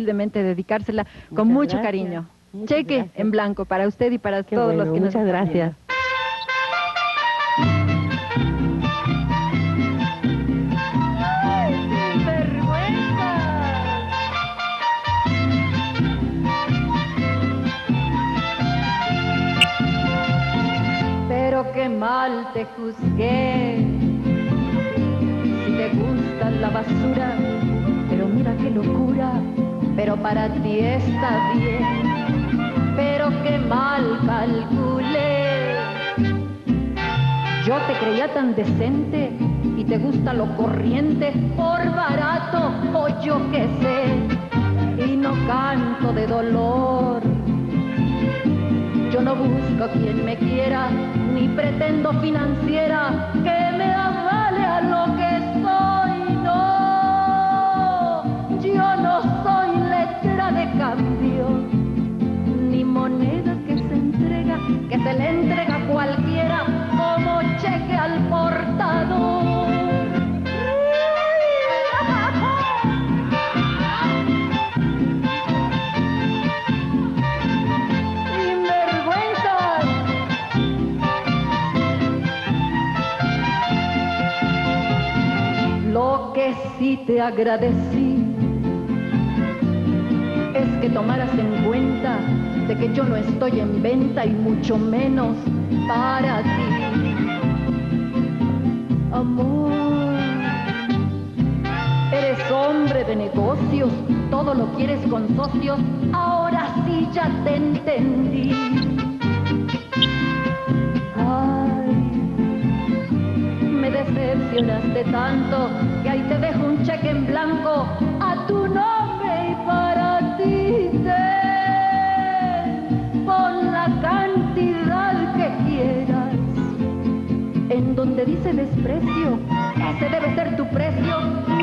humildemente dedicársela con Muchas mucho gracias. cariño. Muchas Cheque gracias. en blanco para usted y para Qué todos bueno, los que nos muchas están gracias. viendo. Pero qué mal te juzgué, si te gusta la basura, pero mira qué locura, pero para ti está bien, pero qué mal calculé. Yo te creía tan decente y te gusta lo corriente por barato o yo qué sé, y no canto de dolor. Yo no busco quien me quiera, ni pretendo financiera que me avale a lo que soy, no. Yo no soy letra de cambio, ni moneda que se entrega, que se le entrega a cualquiera como cheque al portador. Lo que sí te agradecí es que tomaras en cuenta de que yo no estoy en venta y mucho menos para ti. Amor, eres hombre de negocios, todo lo quieres con socios, ahora sí ya te entendí. Me decepcionaste tanto que ahí te dejo un cheque en blanco a tu nombre y para ti ten, pon la cantidad que quieras. En donde dice desprecio, ese debe ser tu precio.